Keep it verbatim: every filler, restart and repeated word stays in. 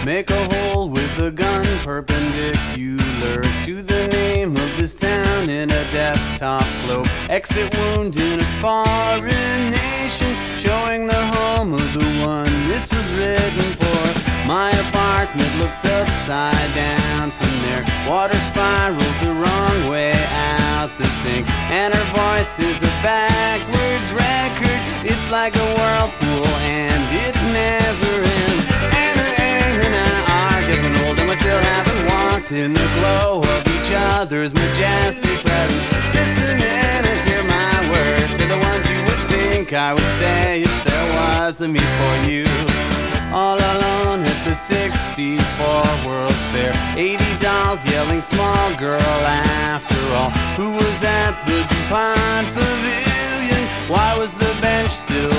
make a hole with a gun perpendicular to the name of this town in a desktop globe. Exit wound in a foreign nation, showing the home of the one this was written for. My apartment looks upside down from there. Water spirals the wrong way out the sink, and her voice is a backwards record. It's like a whirlpool and it never ends. Anna, Anna and I are getting old, and we still haven't walked in the glow of each other's majestic presence. Listen Anna, hear my words, are the ones you would think I would say if there was a me for you. All alone at the sixty-four World's Fair, eighty dolls yelling small girl after all. Who was at the DuPont Pavilion? Why was the bench still